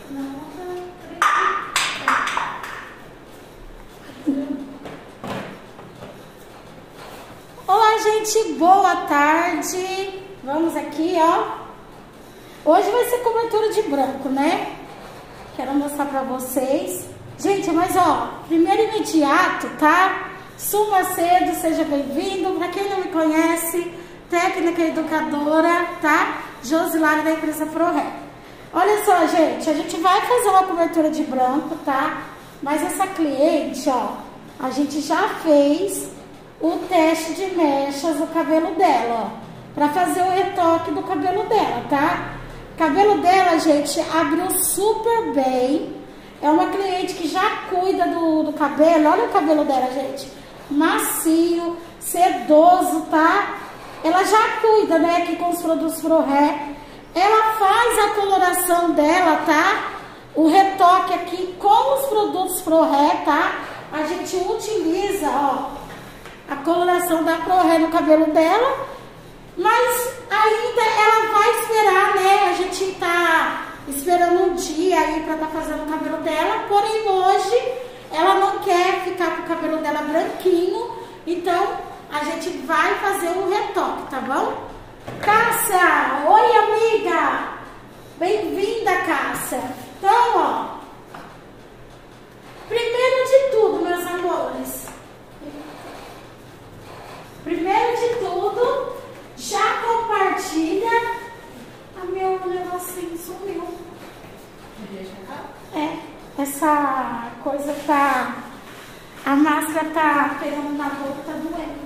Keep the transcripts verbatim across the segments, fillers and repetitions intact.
Olá, gente, boa tarde. Vamos aqui, ó. Hoje vai ser cobertura de branco, né? Quero mostrar pra vocês. Gente, mas ó, primeiro imediato, tá? Suba cedo, seja bem-vindo. Pra quem não me conhece, técnica educadora, tá? Josilari da empresa ProRé. Olha só, gente, a gente vai fazer uma cobertura de branco, tá? Mas essa cliente, ó, a gente já fez o teste de mechas do cabelo dela, ó, pra fazer o retoque do cabelo dela, tá? O cabelo dela, gente, abriu super bem. É uma cliente que já cuida do, do cabelo. Olha o cabelo dela, gente. Macio, sedoso, tá? Ela já cuida, né, aqui com os produtos ProRé. Ela faz a coloração dela, tá? O retoque aqui com os produtos ProRé, tá? A gente utiliza, ó, a coloração da ProRé no cabelo dela. Mas ainda ela vai esperar, né? A gente tá esperando um dia aí pra tá fazendo o cabelo dela. Porém, hoje ela não quer ficar com o cabelo dela branquinho. Então, a gente vai fazer um retoque, tá bom? Cássia! Oi, amiga! Bem-vinda, Cássia! Então, ó, primeiro de tudo, meus amores, primeiro de tudo, já compartilha. A meu negocinho sumiu. É, essa coisa tá, a máscara tá pegando na boca, tá doendo.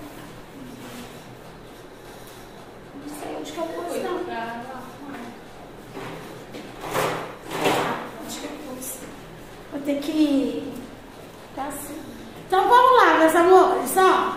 Não sei onde que eu pus, não. Onde que eu pus? Vou ter que tá assim. Então vamos lá, meus amores, ó.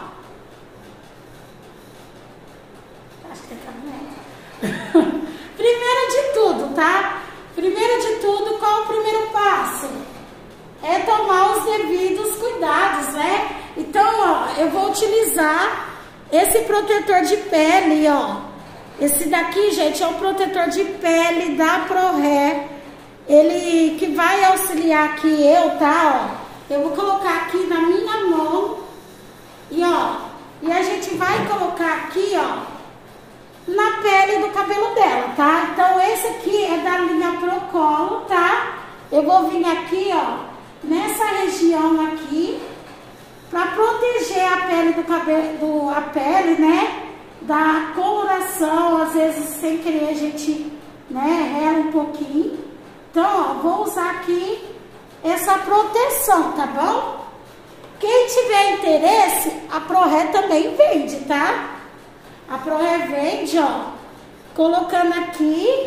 Acho que tá doendo. Primeiro de tudo, tá? Primeiro de tudo, qual o primeiro passo? É tomar os devidos cuidados, né? Então, ó, eu vou utilizar esse protetor de pele, ó. Esse daqui, gente, é um protetor de pele da ProRé. Ele que vai auxiliar aqui eu, tá? Ó, eu vou colocar aqui na minha mão. E, ó, e a gente vai colocar aqui, ó, na pele do cabelo dela, tá? Então, esse aqui é da linha Procolo, tá? Eu vou vir aqui, ó, nessa região aqui, pra proteger a pele do cabelo, do, a pele, né? Da coloração, às vezes, sem querer, a gente, né, rela um pouquinho. Então, ó, vou usar aqui essa proteção, tá bom? Quem tiver interesse, a ProRé também vende, tá? A ProRé vende, ó, colocando aqui,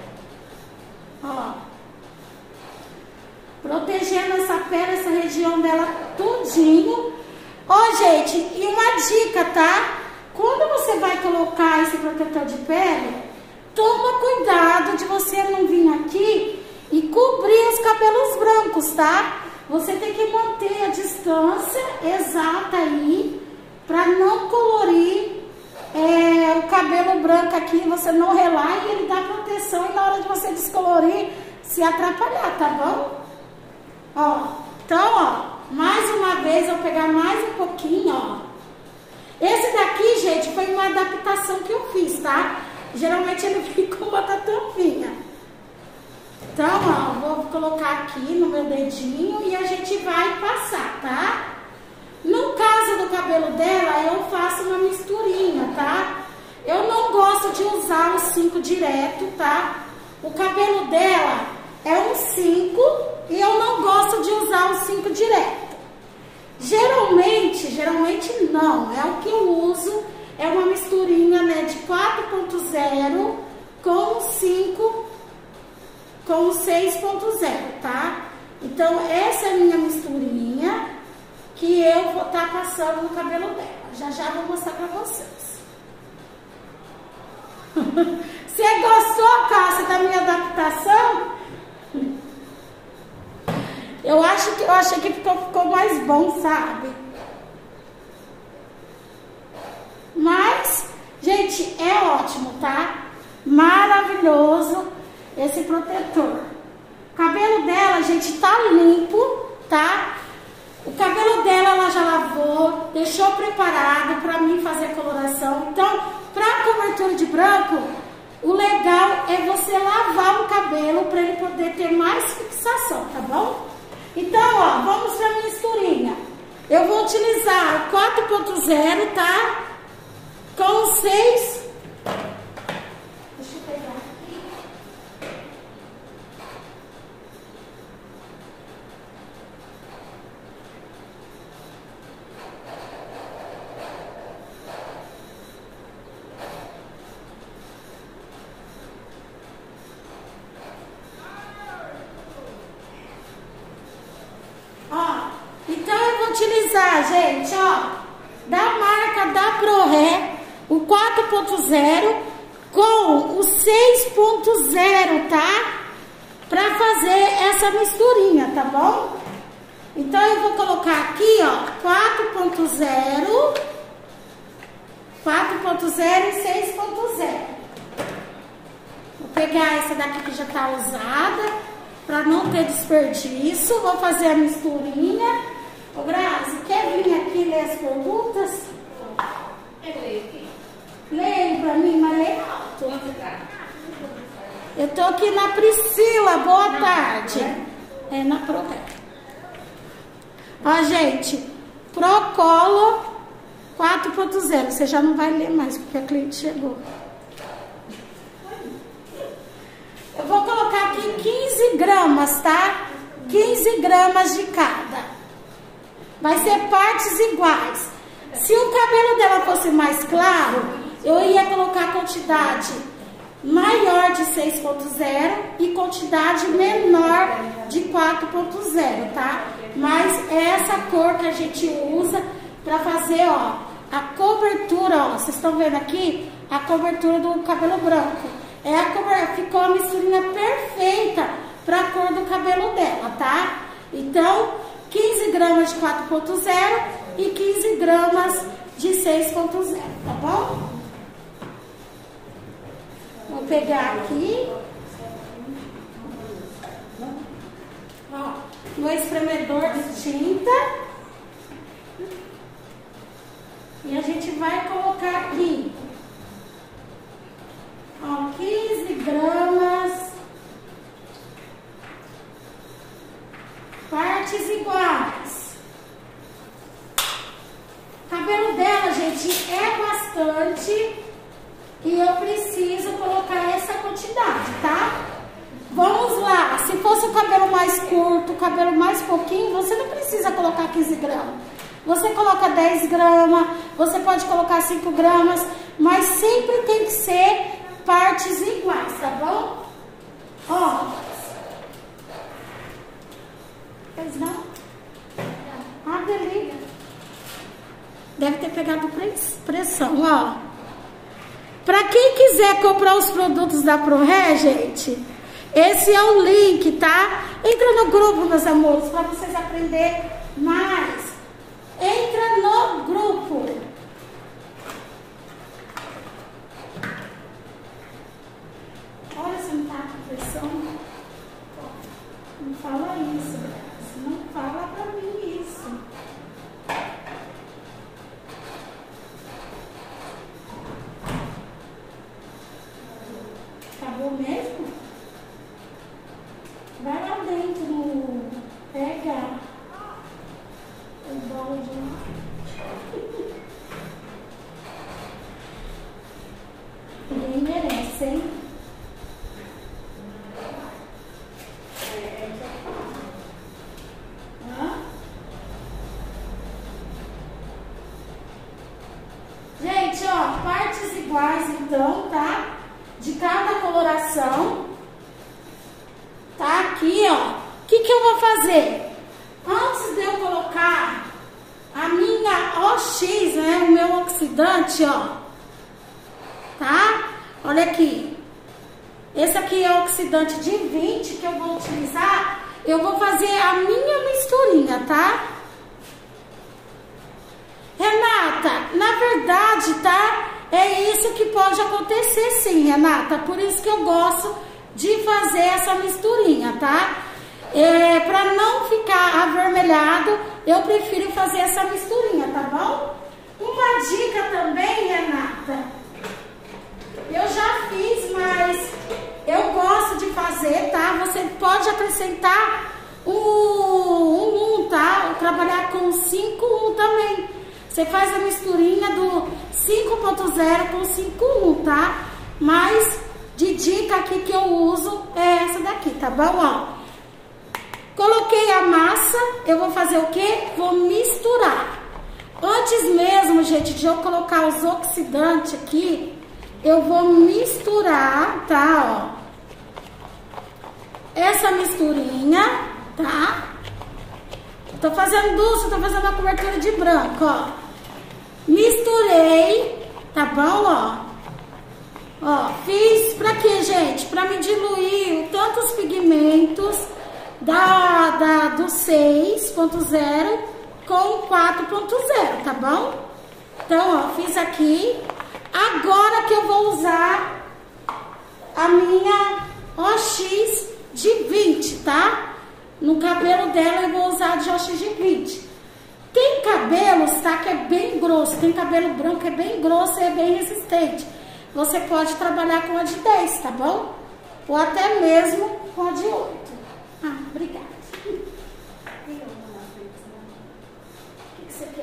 ó, protegendo essa pele, essa região dela tudinho. Ó, gente, e uma dica, tá? Quando você vai colocar esse protetor de pele, toma cuidado de você não vir aqui e cobrir os cabelos brancos, tá? Você tem que manter a distância exata aí, pra não colorir É, o cabelo branco aqui, você não relar e ele dá proteção e na hora de você descolorir, se atrapalhar, tá bom? Ó, então, ó, mais uma vez, eu vou pegar mais um pouquinho, ó. Esse daqui, gente, foi uma adaptação que eu fiz, tá? Geralmente ele fica com uma tampinha. Então, ó, vou colocar aqui no meu dedinho e a gente vai passar, tá? No caso do cabelo dela, eu faço uma misturinha, tá? Eu não gosto de usar o cinco direto, tá? O cabelo dela é um cinco e eu não gosto de usar o cinco direto. Geralmente, geralmente não, é o que eu uso, é uma misturinha, né, de quatro ponto zero com cinco, com seis ponto zero, tá? Então, essa é a minha misturinha que eu vou estar tá passando no cabelo dela. Já já vou mostrar pra vocês. Você gostou, Cássia, da minha adaptação? Eu acho que eu achei que ficou, ficou mais bom, sabe? Mas, gente, é ótimo, tá? Maravilhoso esse protetor. cabelo dela, gente, tá limpo, tá? O cabelo dela ela já lavou, deixou preparado para mim fazer a coloração. Então, para cobertura de branco, o legal é você lavar o cabelo para ele poder ter mais fixação, tá bom? Então, ó, vamos para a misturinha. Eu vou utilizar quatro ponto zero, tá? Com seis. Deixa eu pegar aqui. Ó, então eu vou utilizar, gente, ó, da marca da ProRé, o quatro ponto zero com o seis ponto zero, tá? Pra fazer essa misturinha, tá bom? Então eu vou colocar aqui, ó, quatro ponto zero, quatro ponto zero e seis ponto zero. Vou pegar essa daqui que já tá usada, para não ter desperdício. Vou fazer a misturinha. Ô Grazi, quer vir aqui ler as perguntas? Eu leio aqui. Leia para mim, mas leia alto. Eu tô aqui na Priscila, boa tarde. É na ProRé. Ó, gente, Procolo quatro ponto zero. Você já não vai ler mais, porque a cliente chegou. Eu vou colocar aqui quinze gramas, tá? quinze gramas de cada. Vai ser partes iguais. Se o cabelo dela fosse mais claro, eu ia colocar a quantidade maior de seis ponto zero e quantidade menor de quatro ponto zero, tá? Mas é essa cor que a gente usa pra fazer, ó, a cobertura, ó. Vocês estão vendo aqui a cobertura do cabelo branco. É a cor, ficou a misturinha perfeita para a cor do cabelo dela, tá? Então, quinze gramas de quatro ponto zero e quinze gramas de seis ponto zero, tá bom? Vou pegar aqui. Ó, no espremedor de tinta. E a gente vai colocar aqui. Ó, quinze gramas, partes iguais. O cabelo dela, gente, é bastante e eu preciso colocar essa quantidade, tá? Vamos lá, se fosse o cabelo mais curto, o cabelo mais pouquinho, você não precisa colocar quinze gramas. Você coloca dez gramas, você pode colocar cinco gramas, mas sempre tem que ser partes iguais, tá bom? Ó. Pois não? Ah, delícia. Deve ter pegado pressão, ó. Pra quem quiser comprar os produtos da ProRé, gente, esse é o link, tá? Entra no grupo, meus amores, pra vocês aprenderem mais. Entra no grupo. Olha, você não tá com pressão. Não fala isso, Grazi. Não fala pra mim isso. Acabou mesmo? Vai lá dentro no... Pega o balde. Ninguém merece, hein? Gente, ó, partes iguais então, tá? De cada coloração. Tá aqui, ó. O que que eu vou fazer? Antes de eu colocar a minha O X, né? O meu oxidante, ó. Tá? Olha aqui. Esse aqui é o oxidante de vinte que eu vou utilizar. Eu vou fazer a minha misturinha, tá? Renata, na verdade, tá? É isso que pode acontecer sim, Renata. Por isso que eu gosto de fazer essa misturinha, tá? É, para não ficar avermelhado, eu prefiro fazer essa misturinha, tá bom? Uma dica também, Renata, eu já fiz, mas eu gosto de fazer, tá? Você pode acrescentar um um, tá? Trabalhar com cinco um também. Você faz a misturinha do cinco ponto zero com cinco um, tá? Mas de dica aqui que eu uso é essa daqui, tá bom? Ó. Coloquei a massa, eu vou fazer o quê? Vou misturar. Antes mesmo, gente, de eu colocar os oxidantes aqui, eu vou misturar, tá? Ó. Essa misturinha, tá? Tô fazendo doce, tô fazendo a cobertura de branco, ó. Misturei, tá bom, ó. Ó, fiz pra quê, gente? Pra me diluir tanto os pigmentos da, da, do seis ponto zero com o quatro ponto zero, tá bom? Então, ó, fiz aqui. Agora que eu vou usar a minha O X de vinte, tá? No cabelo dela eu vou usar de O X de vinte. Tem cabelos, tá? Que é bem grosso. Tem cabelo branco que é bem grosso e é bem resistente. Você pode trabalhar com a de dez, tá bom? Ou até mesmo com a de oito. Ah, obrigada. O que, que você quer?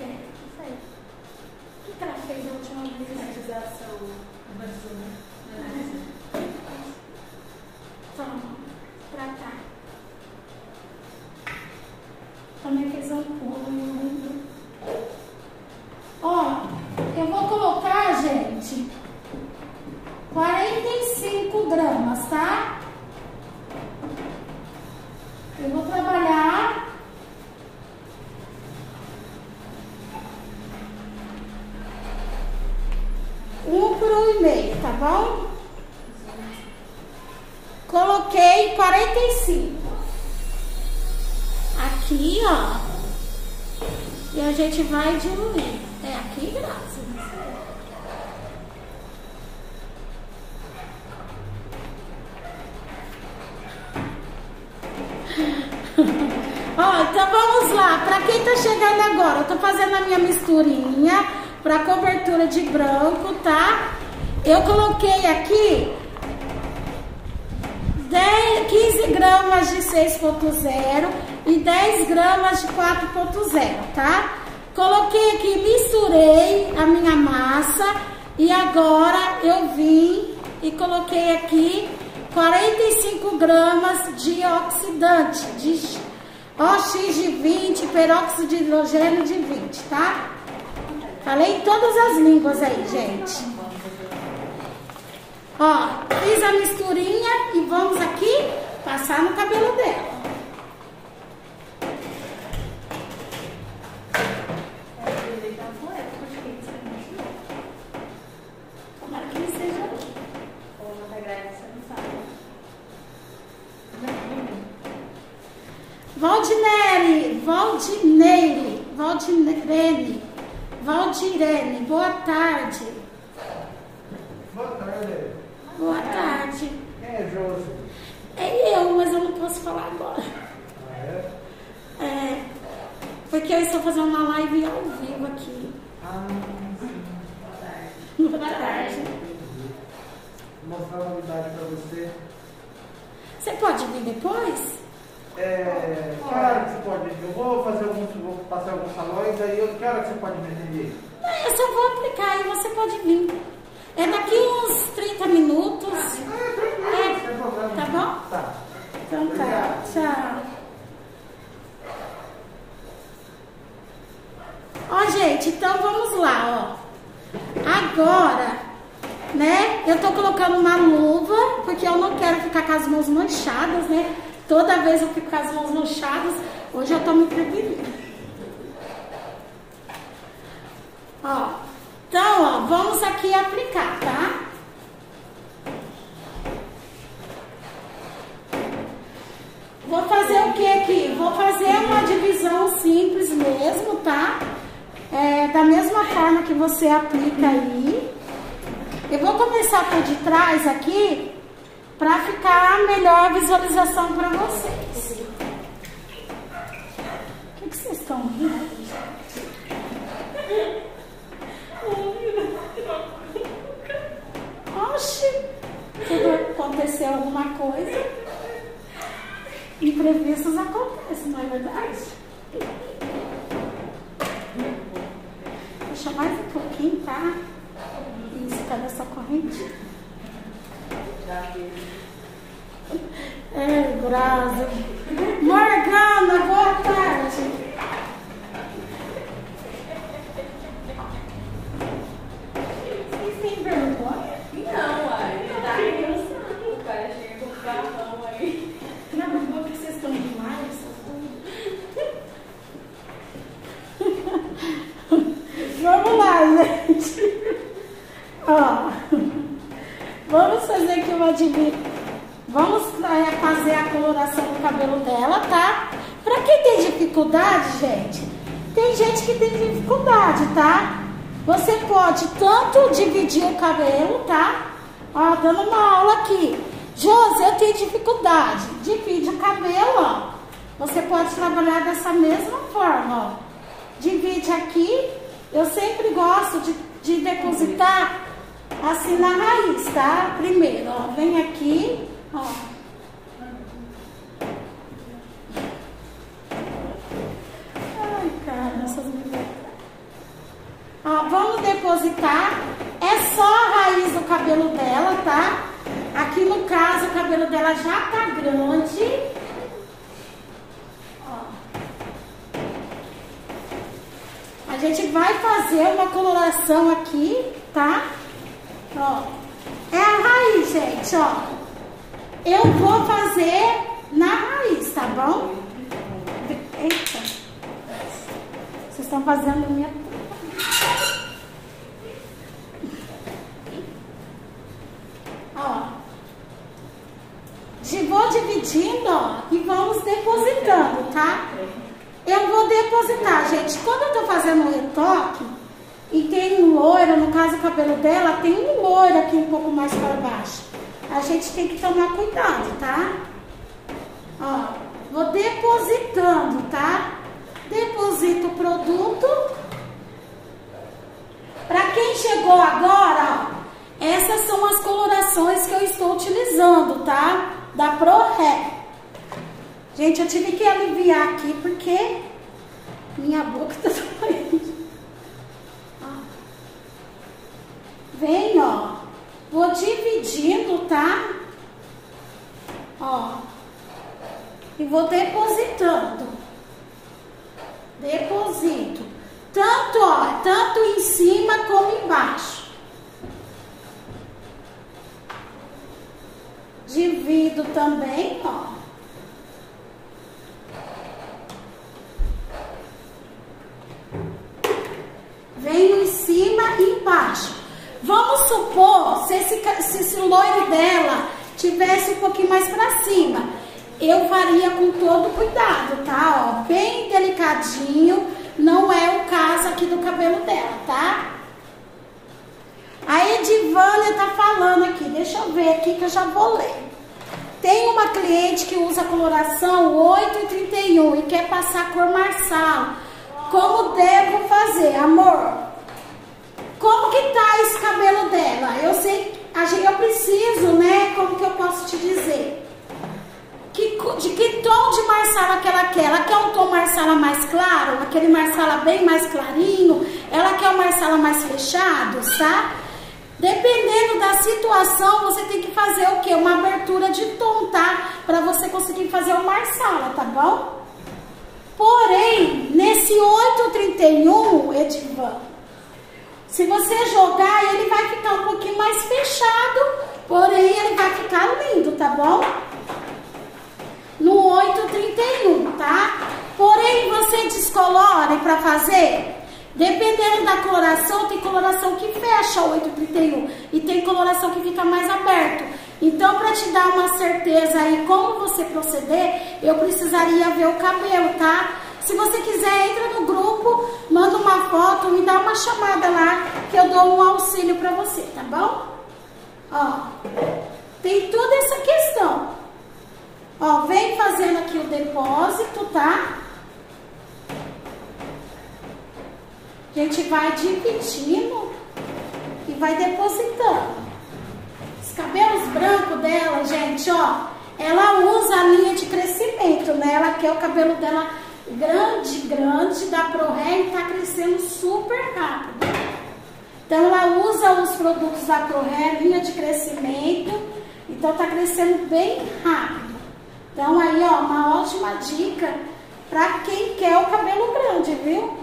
O que ela fez na última vez? Finalização. Toma, pra cá. Também fez um pulo. Ó, eu vou colocar, gente, quarenta e cinco gramas, tá? Eu vou trabalhar um por um e meio, tá bom? Coloquei quarenta e cinco. Aqui, ó. E a gente vai diluir. É aqui, graças. Ó, então vamos lá. Pra quem tá chegando agora, eu tô fazendo a minha misturinha pra cobertura de branco, tá? Eu coloquei aqui dez, quinze gramas de seis ponto zero e dez gramas de quatro ponto zero, tá? Coloquei aqui, misturei a minha massa e agora eu vim e coloquei aqui quarenta e cinco gramas de oxidante, de O X de vinte, peróxido de hidrogênio de vinte, tá? Falei todas as línguas aí, gente. Ó, fiz a misturinha e vamos aqui passar no cabelo dela. Tomara que ele seja. Ou não tá grávida, você não sabe. Valdineri, Valdineire, Valdirene, Valdirene, boa tarde. Boa tarde. Boa tarde. Quem é Josi? É eu, mas eu não posso falar agora. Ah, é? É, porque eu estou fazendo uma live ao vivo aqui. Ah, sim. Boa tarde. Boa Boa tarde. Vou mostrar uma novidade pra você. Você pode vir depois? É, que hora que você pode vir? Eu vou fazer alguns, vou passar alguns salões, aí eu, que hora que você pode me atender? Não, eu só vou aplicar e você pode vir. É daqui uns trinta minutos. Ah, tranquilo, É, sem problema. tá bom? Tá. Então tá, Obrigado. tchau. Ó, gente, então vamos lá, ó. Agora, né, eu tô colocando uma luva, porque eu não quero ficar com as mãos manchadas, né? Toda vez eu fico com as mãos manchadas, hoje eu tô me prevenindo. Ó, então, ó, vamos aqui aplicar, tá? Vou fazer o que aqui? Vou fazer uma divisão simples mesmo, tá? É, da mesma forma que você aplica aí. Eu vou começar por de trás aqui, pra ficar a melhor visualização pra vocês. estão rindo? Oxi, tudo aconteceu alguma coisa. Imprevistos acontecem, não é verdade? Deixa mais um pouquinho, tá? Isso, cadê essa corrente? É, Graça. Morgana, boa tarde. Vocês têm vergonha? Não, uai. Tá pensando. O cara chega com o carrão aí. Não, mas porque vocês estão demais. Vamos lá, gente. Ó, vamos fazer aqui uma divisão. Vamos é, fazer a coloração do cabelo dela, tá? Pra quem tem dificuldade, gente, tem gente que tem dificuldade, tá? Você pode tanto dividir o cabelo, tá? Ó, dando uma aula aqui. Josi, eu tenho dificuldade. Divide o cabelo, ó. Você pode trabalhar dessa mesma forma, ó. Divide aqui. Eu sempre gosto de, de depositar assim na raiz, tá? Primeiro, ó, vem aqui, ó. Ai, cara, essas mulheres. Ó, vamos depositar. É só a raiz do cabelo dela, tá? Aqui no caso, o cabelo dela já tá grande. Ó. A gente vai fazer uma coloração aqui, tá? Ó. É a raiz, gente, ó. Eu vou fazer na raiz, tá bom? Eita. Vocês estão fazendo a minha... Ó. Vou dividindo, ó, e vamos depositando, tá? Eu vou depositar, gente. Quando eu tô fazendo um retoque e tem um loiro, no caso o cabelo dela, tem um loiro aqui um pouco mais para baixo. A gente tem que tomar cuidado, tá? Ó, vou depositando, tá? Deposito o produto. Para quem chegou agora, ó, essas são as colorações que eu estou utilizando, tá? Da ProRé. Gente, eu tive que aliviar aqui porque minha boca tá doendo. Vem, ó. Vou dividindo, tá? Ó. E vou depositando. Deposito. Tanto, ó, tanto em cima como embaixo. Divido também, ó. Venho em cima e embaixo. Vamos supor, se esse, se esse loiro dela tivesse um pouquinho mais pra cima, eu faria com todo cuidado, tá? Ó, bem delicadinho, não é o caso aqui do cabelo dela, tá? A Edivânia tá falando aqui, deixa eu ver aqui que eu já vou ler. Tem uma cliente que usa coloração oito e trinta e um e quer passar cor marsala. Como devo fazer, amor? Como que tá esse cabelo dela? Eu sei, eu preciso, né? Como que eu posso te dizer? Que, de que tom de marsala que ela quer? Ela quer um tom marsala mais claro? Aquele marsala bem mais clarinho? Ela quer um marsala mais fechado, tá? Dependendo da situação, você tem que fazer o quê? Uma abertura de tom, tá? Pra você conseguir fazer o marsala, tá bom? Porém, nesse oito trinta e um, Edivan, se você jogar, ele vai ficar um pouquinho mais fechado, porém ele vai ficar lindo, tá bom? No oito trinta e um, tá? Porém, você descolore pra fazer, dependendo da coloração, tem coloração que fecha o oito trinta e um e tem coloração que fica mais aberto. Então, para te dar uma certeza aí como você proceder, eu precisaria ver o cabelo, tá? Se você quiser, entra no grupo, manda uma foto, me dá uma chamada lá, que eu dou um auxílio para você, tá bom? Ó, tem toda essa questão. Ó, vem fazendo aqui o depósito, tá? A gente vai dividindo e vai depositando. Os cabelos brancos dela, gente, ó, ela usa a linha de crescimento, né? Ela quer o cabelo dela grande, grande, da ProHair e tá crescendo super rápido. Então ela usa os produtos da ProHair, linha de crescimento, então tá crescendo bem rápido. Então aí, ó, uma ótima dica pra quem quer o cabelo grande, viu?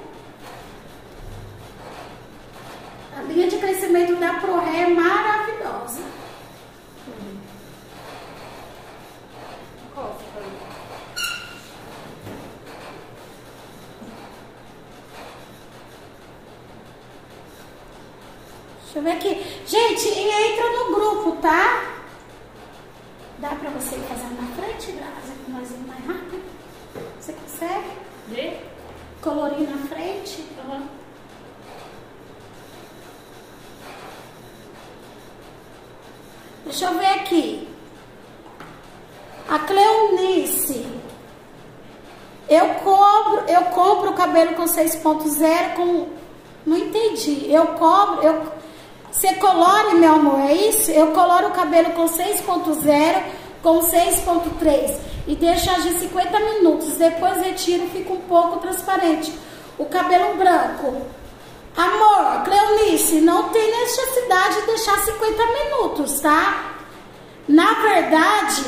A linha de crescimento da ProHair é maravilhosa. Deixa eu ver aqui. Gente, entra no grupo, tá? Dá pra você ir fazendo na frente, Graça, que nós vamos mais rápido? Você consegue? De? Colorir na frente? Uhum. Deixa eu ver aqui. A Cleonice. Eu cobro, eu compro o cabelo com seis ponto zero com... Não entendi. Eu cobro... Eu, você colore, meu amor, é isso? Eu coloro o cabelo com seis ponto zero com seis ponto três e deixo agir cinquenta minutos. Depois retiro e fica um pouco transparente. O cabelo branco. Amor, Cleonice, não tem necessidade de deixar cinquenta minutos, tá? Na verdade,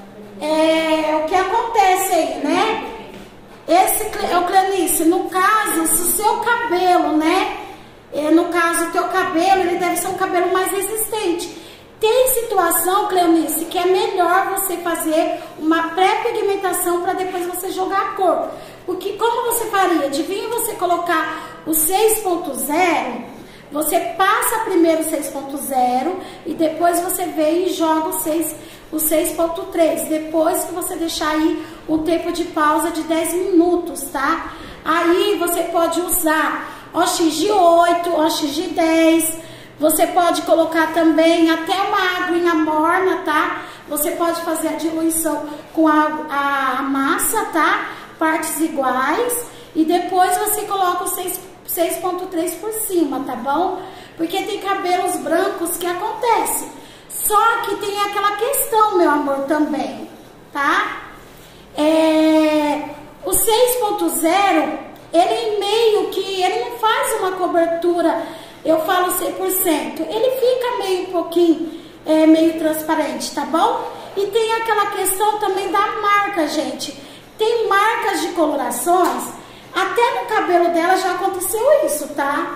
é o que acontece aí, né? Esse, o Cleonice, no caso, se o seu cabelo, né? É, no caso, o teu cabelo, ele deve ser um cabelo mais resistente. Tem situação, Cleonice, que é melhor você fazer uma pré-pigmentação para depois você jogar a cor. Porque como você faria? Adivinha você colocar o seis ponto zero, você passa primeiro o seis ponto zero e depois você vem e joga o seis, o seis ponto três. Depois que você deixar aí um tempo de pausa de dez minutos, tá? Aí você pode usar O X G oito, O X G dez, você pode colocar também até uma aguinha morna, tá? Você pode fazer a diluição com a, a massa, tá? Partes iguais, e depois você coloca o seis ponto três por cima, tá bom? Porque tem cabelos brancos que acontece. Só que tem aquela questão, meu amor, também, tá? É, o seis ponto zero, ele meio que, ele não faz uma cobertura, eu falo cem por cento, ele fica meio um pouquinho, é, meio transparente, tá bom? E tem aquela questão também da marca, gente. Tem marcas de colorações, até no cabelo dela já aconteceu isso, tá?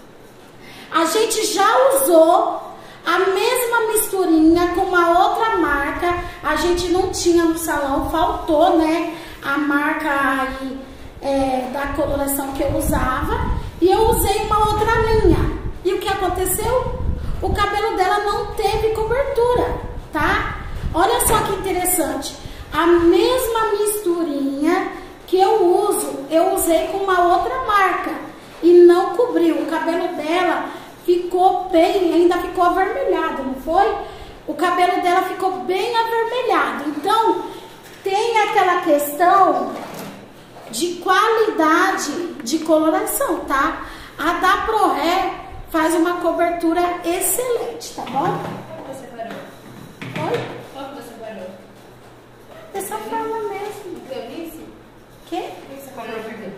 A gente já usou a mesma misturinha com uma outra marca, a gente não tinha no salão, faltou, né, a marca aí, é, da coloração que eu usava, e eu usei uma outra linha. E o que aconteceu? O cabelo dela não teve cobertura, tá? Olha só que interessante. A mesma misturinha que eu uso, eu usei com uma outra marca e não cobriu. O cabelo dela ficou bem, ainda ficou avermelhado, não foi? O cabelo dela ficou bem avermelhado. Então, tem aquela questão de qualidade de coloração, tá? A da ProHair faz uma cobertura excelente, tá bom? Qual que você parou? Oi? Qual que você parou? Dessa forma mesmo. Cleonice? Quê? Por que você parou, perdeu?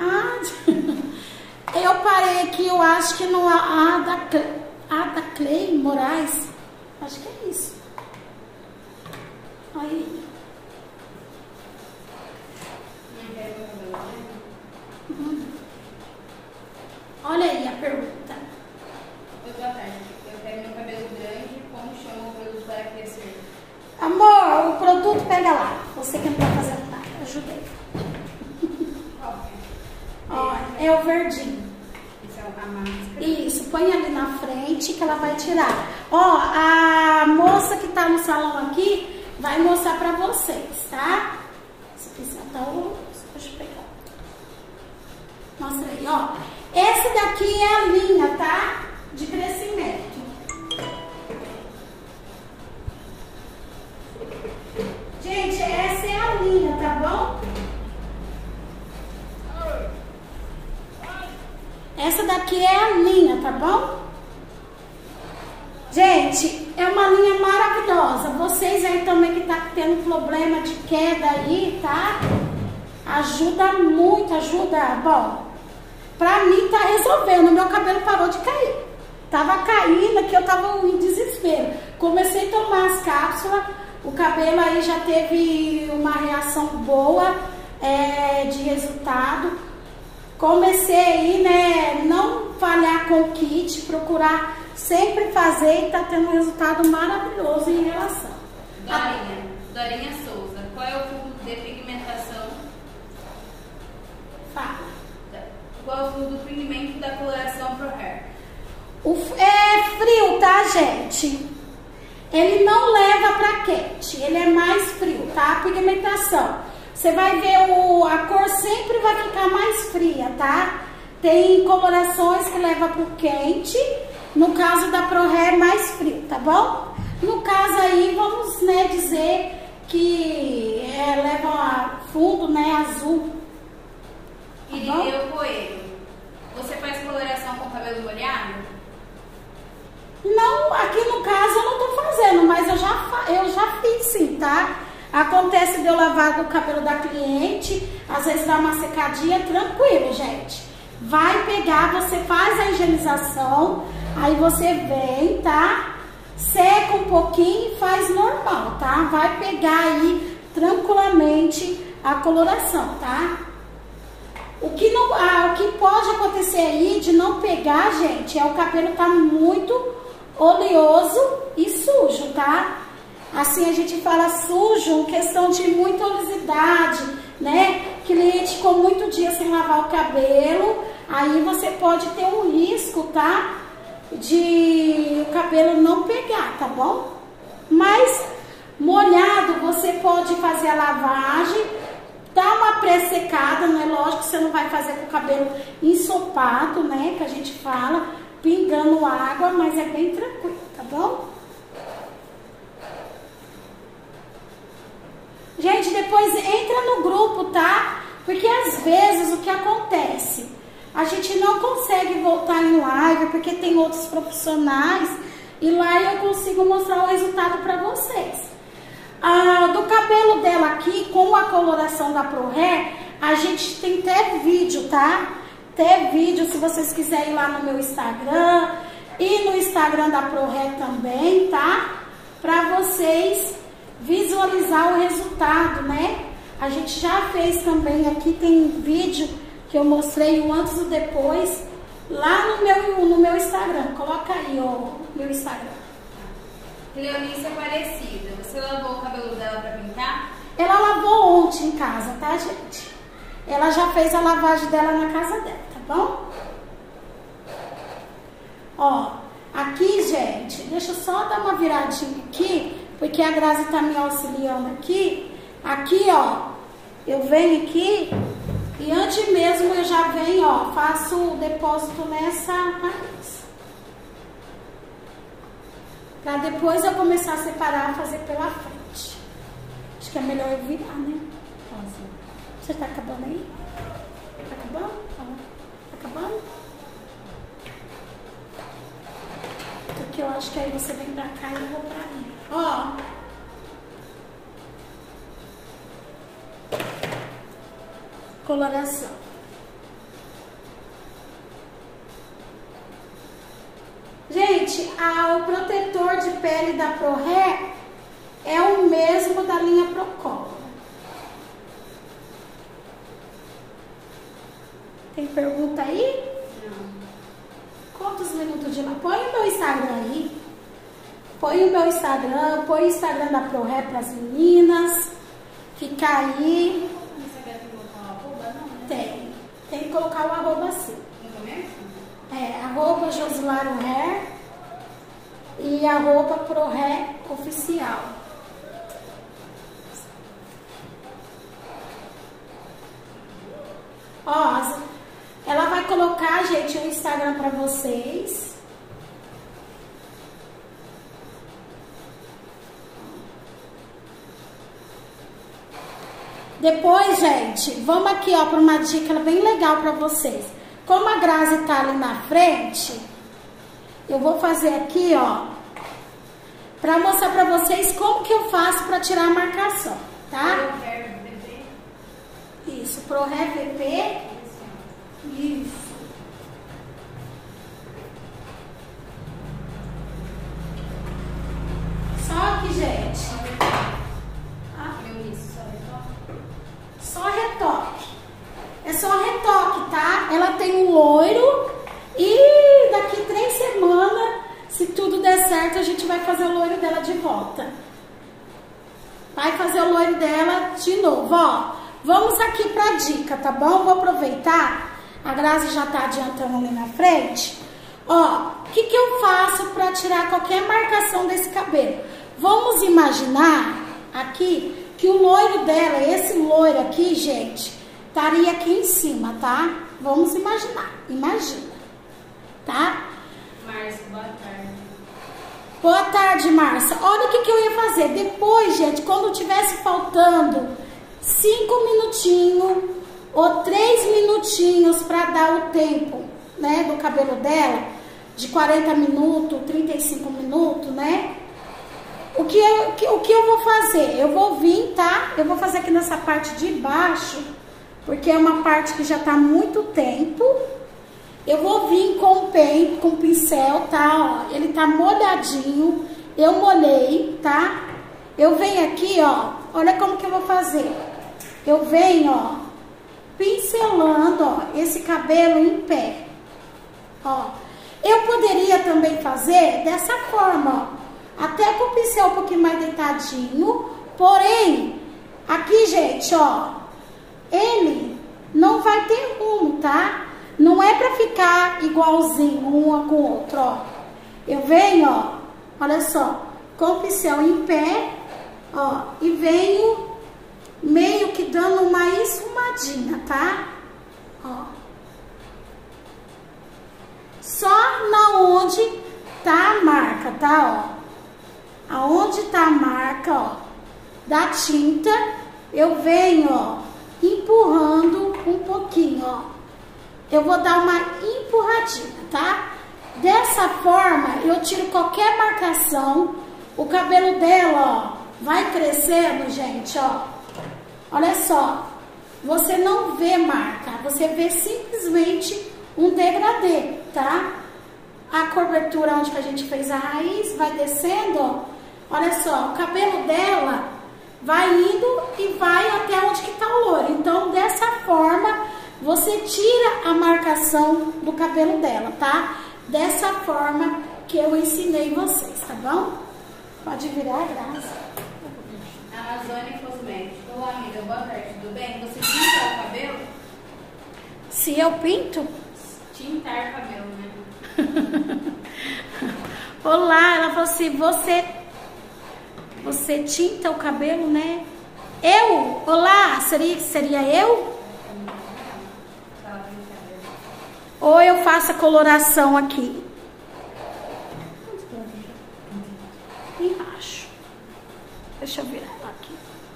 Ah, eu parei aqui, eu acho que no A da, A da Clay Moraes. Acho que é isso. Aí. Não quero meu cabelo, né? Uhum. Olha aí a pergunta. Oi, boa tarde. Eu quero meu cabelo grande. Como chama o produto para crescer? Amor, o produto pega lá. Você que não tá fazendo nada. Ajudei. Qual? Ó, é o verdinho. Isso é a máscara. Isso, põe ali na frente que ela vai tirar. Ó, a moça que tá no salão aqui vai mostrar pra vocês, tá? Se quiser tá o... Deixa eu pegar. Mostra aí, ó. Essa daqui é a linha, tá? De crescimento. Gente, essa é a linha, tá bom? Essa daqui é a linha, tá bom? Gente, é uma linha maravilhosa. Vocês aí também que tá tendo problema de queda aí, tá? Ajuda muito, ajuda. Bom, pra mim tá resolvendo. Meu cabelo parou de cair. Tava caindo aqui, eu tava em desespero. Comecei a tomar as cápsulas. O cabelo aí já teve uma reação boa é, de resultado. Comecei aí, né, não falhar com o kit, procurar sempre fazer e tá tendo um resultado maravilhoso em relação. Dorinha, Dorinha Souza, qual é o fundo de pigmentação? Fala. Qual é o fundo do pigmento da coloração Pro Hair? O, é frio, tá, gente? Ele não leva pra quente, ele é mais frio, tá? A pigmentação. Você vai ver, o, a cor sempre vai ficar mais fria, tá? Tem colorações que levam pro quente. No caso da Pro Hair, mais frio, tá bom? No caso aí, vamos, né, dizer que é, leva a fundo, né, azul. Tá Irineu Coelho, você faz coloração com cabelo molhado? Não, aqui no caso eu não tô fazendo, mas eu já, eu já fiz sim, tá? Acontece de eu lavar o cabelo da cliente, às vezes dá uma secadinha, tranquilo, gente. Vai pegar, você faz a higienização, aí você vem, tá? Seca um pouquinho e faz normal, tá? Vai pegar aí tranquilamente a coloração, tá? O que, não, ah, o que pode acontecer aí de não pegar, gente, é o cabelo tá muito oleoso e sujo, tá? Assim a gente fala sujo, questão de muita oleosidade, né? Cliente com muito dia sem lavar o cabelo, aí você pode ter um risco, tá? De o cabelo não pegar, tá bom? Mas molhado você pode fazer a lavagem, dar uma pré-secada, não é lógico que você não vai fazer com o cabelo ensopado, né? Que a gente fala, pingando água, mas é bem tranquilo, tá bom? Gente, depois entra no grupo, tá? Porque às vezes o que acontece? A gente não consegue voltar em live porque tem outros profissionais e lá eu consigo mostrar o resultado para vocês. Ah, do cabelo dela aqui, com a coloração da Pro Hair, a gente tem até vídeo, tá? Até vídeo, se vocês quiserem ir lá no meu Instagram e no Instagram da Pro Hair também, tá? Para vocês visualizar o resultado, né? A gente já fez também, aqui tem vídeo que eu mostrei o antes e o depois lá no meu, no meu Instagram. Coloca aí, ó, meu Instagram. Leonice Aparecida, você lavou o cabelo dela pra pintar? Ela lavou ontem em casa, tá, gente? Ela já fez a lavagem dela na casa dela, tá bom? Ó, aqui, gente, deixa eu só dar uma viradinha aqui, porque a Grazi tá me auxiliando aqui. Aqui, ó, eu venho aqui e antes mesmo eu já venho, ó, faço o depósito nessa raiz. Pra depois eu começar a separar, fazer pela frente. Acho que é melhor eu virar, né? Você tá acabando aí? Tá acabando? Tá acabando? Porque eu acho que aí você vem pra cá e eu vou pra aí. Ó. Coloração. Gente, a, o protetor de pele da Pro Hair é o mesmo da linha Procolor. Tem pergunta aí? Não. Quantos minutos de lá? Põe o meu Instagram aí. Põe o meu Instagram, põe o Instagram da Pro Hair para as meninas. Fica aí. Você quer colocar uma arroba? Não, né? Tem. Tem que colocar o arroba assim. No começo? É, arroba Josilaro Hair e arroba Pro Hair Oficial. Ó, ela vai colocar, gente, o Instagram pra vocês. Depois, gente, vamos aqui, ó, para uma dica bem legal pra vocês. como a Grazi tá ali na frente, eu vou fazer aqui, ó, pra mostrar pra vocês como que eu faço pra tirar a marcação, tá? Isso, Pro Ré V P. Isso. Só aqui, gente. Ah, só retoque. É só retoque, tá? Ela tem um loiro e daqui três semanas, se tudo der certo, a gente vai fazer o loiro dela de volta. Vai fazer o loiro dela de novo, ó. Vamos aqui pra dica, tá bom? Vou aproveitar. A Grazi já tá adiantando ali na frente. Ó, o que que eu faço pra tirar qualquer marcação desse cabelo? Vamos imaginar aqui que o loiro dela, esse loiro aqui, gente, estaria aqui em cima, tá? Vamos imaginar. Imagina. Tá? Márcia, boa tarde. Boa tarde, Márcia. Olha o que que eu ia fazer. Depois, gente, quando tivesse faltando cinco minutinhos ou três minutinhos para dar o tempo, né, do cabelo dela, de quarenta minutos, trinta e cinco minutos, né? O que, eu, o, que, o que eu vou fazer? Eu vou vir, tá? Eu vou fazer aqui nessa parte de baixo, porque é uma parte que já tá muito tempo. Eu vou vir com o pen, com o pincel, tá? Ó, ele tá molhadinho. Eu molhei, tá? Eu venho aqui, ó. Olha como que eu vou fazer. Eu venho, ó, pincelando, ó, esse cabelo em pé. Ó. Eu poderia também fazer dessa forma, ó. Até com o pincel um pouquinho mais deitadinho. Porém, aqui, gente, ó, ele não vai ter rumo, tá? Não é pra ficar igualzinho uma com o outro, ó. Eu venho, ó, olha só, com o pincel em pé, ó, e venho meio que dando uma esfumadinha, tá? Ó. Só na onde tá a marca, tá, ó. Aonde tá a marca, ó, da tinta, eu venho, ó, empurrando um pouquinho, ó. Eu vou dar uma empurradinha, tá? Dessa forma, eu tiro qualquer marcação. O cabelo dela, ó, vai crescendo, gente, ó. Olha só. Você não vê marca. Você vê simplesmente um degradê, tá? A cobertura onde que a gente fez a raiz vai descendo, ó. Olha só. O cabelo dela vai indo e vai até onde que tá o loiro. Então, dessa forma, você tira a marcação do cabelo dela, tá? Dessa forma que eu ensinei vocês, tá bom? Pode virar, Grazi. Amazônia Cosméticos. Olá, amiga, boa tarde, tudo bem? Você tinta o cabelo? Se eu pinto? Tintar o cabelo, né? Olá, ela falou assim, você, você tinta o cabelo, né? Eu? Olá, seria, seria eu? Ou eu faço a coloração aqui? Embaixo. Deixa eu virar ela aqui.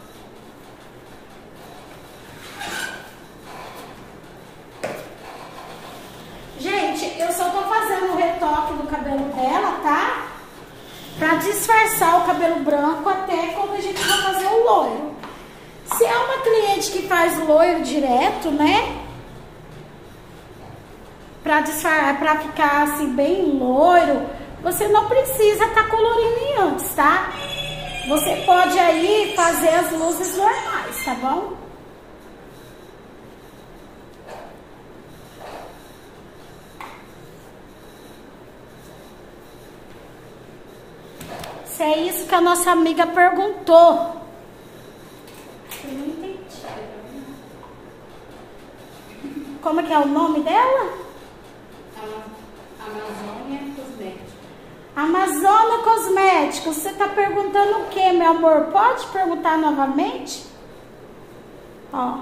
Gente, eu só tô fazendo o retoque do cabelo dela, tá? Pra disfarçar o cabelo branco até quando a gente vai fazer o loiro. Se é uma cliente que faz loiro direto, né? Pra disfarçar, pra ficar assim bem loiro, você não precisa estar tá colorindo antes, tá? Você pode aí fazer as luzes normais, tá bom? Se é isso que a nossa amiga perguntou. Eu não entendi. Como é que é o nome dela? Amazônia Cosméticos. Amazônia Cosméticos. Você tá perguntando o que, meu amor? Pode perguntar novamente? Ó.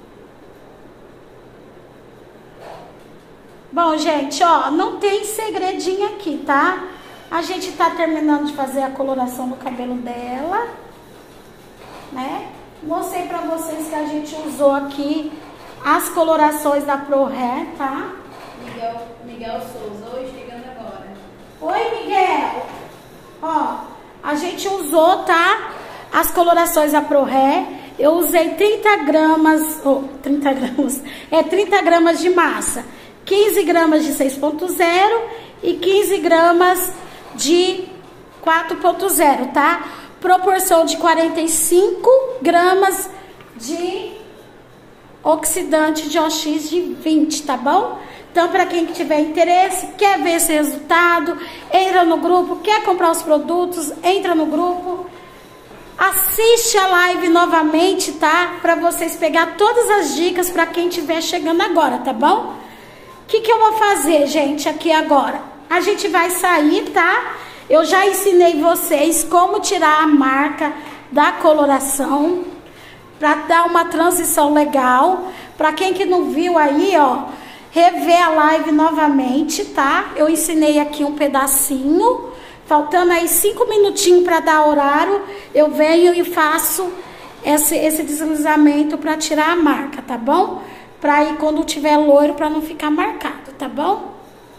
Bom, gente, ó, não tem segredinho aqui, tá? A gente tá terminando de fazer a coloração do cabelo dela, né? Mostrei pra vocês que a gente usou aqui as colorações da Pro Hair, tá? Miguel, Miguel Souza, oi, chegando agora. Oi, Miguel. Ó, a gente usou, tá? As colorações da ProRé. Eu usei trinta gramas, oh, trinta gramas, é trinta gramas de massa, quinze gramas de seis ponto zero e quinze gramas de quatro ponto zero, tá? Proporção de quarenta e cinco gramas de oxidante de O X de vinte, tá bom? Então, para quem tiver interesse, quer ver esse resultado, entra no grupo, quer comprar os produtos, entra no grupo. Assiste a live novamente, tá? Para vocês pegar todas as dicas para quem estiver chegando agora, tá bom? O que que eu vou fazer, gente, aqui agora? A gente vai sair, tá? Eu já ensinei vocês como tirar a marca da coloração para dar uma transição legal. Para quem que não viu aí, ó, rever a live novamente, tá? Eu ensinei aqui um pedacinho. Faltando aí cinco minutinhos para dar horário, eu venho e faço esse, esse deslizamento para tirar a marca, tá bom? Para ir quando tiver loiro, para não ficar marcado, tá bom?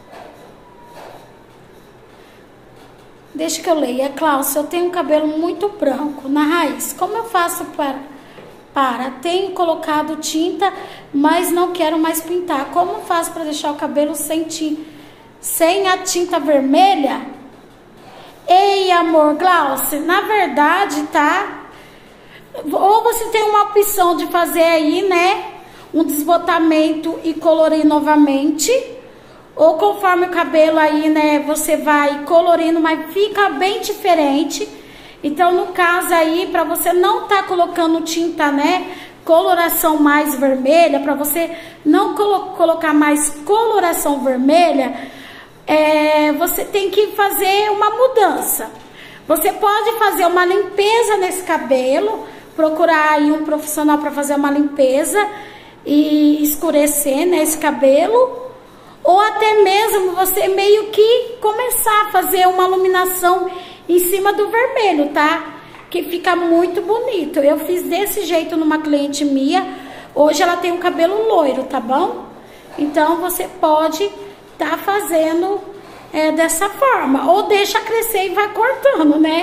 Deixa que eu leia. Cláudia, eu tenho um cabelo muito branco na raiz. Como eu faço para... para? Tenho colocado tinta, mas não quero mais pintar. Como eu faço para deixar o cabelo sem, tinta, sem a tinta vermelha? Ei, amor, Glaucia, na verdade, tá? Ou você tem uma opção de fazer aí, né? Um desbotamento e colorir novamente. Ou conforme o cabelo aí, né? Você vai colorindo, mas fica bem diferente. Então, no caso aí, pra você não tá colocando tinta, né? Coloração mais vermelha, pra você não colo- colocar mais coloração vermelha... É, você tem que fazer uma mudança. Você pode fazer uma limpeza nesse cabelo, procurar aí um profissional para fazer uma limpeza e escurecer nesse cabelo, ou até mesmo você meio que começar a fazer uma iluminação em cima do vermelho, tá? Que fica muito bonito. Eu fiz desse jeito numa cliente minha. Hoje ela tem um cabelo loiro, tá bom? Então você pode tá fazendo é, dessa forma, ou deixa crescer e vai cortando, né?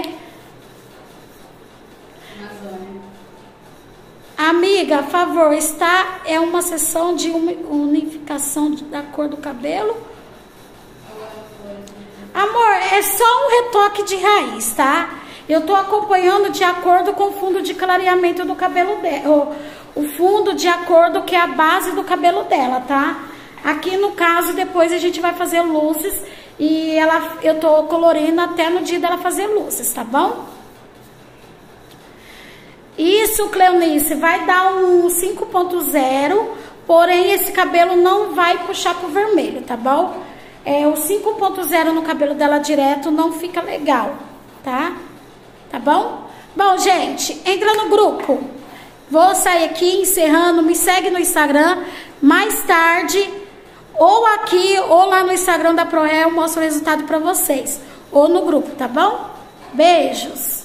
Amazônia. Amiga, a favor, está é uma sessão de unificação da cor do cabelo. Amor, é só um retoque de raiz, tá? Eu tô acompanhando de acordo com o fundo de clareamento do cabelo dela, o, o fundo de acordo que é a base do cabelo dela, tá? Aqui no caso, depois a gente vai fazer luzes e ela, eu tô colorindo até no dia dela fazer luzes, tá bom? Isso, Cleonice, vai dar um cinco ponto zero, porém esse cabelo não vai puxar pro vermelho, tá bom? É, o cinco ponto zero no cabelo dela direto não fica legal, tá? Tá bom? Bom, gente, entra no grupo. Vou sair aqui encerrando, me segue no Instagram, mais tarde... Ou aqui, ou lá no Instagram da ProRé, eu mostro o resultado pra vocês. Ou no grupo, tá bom? Beijos!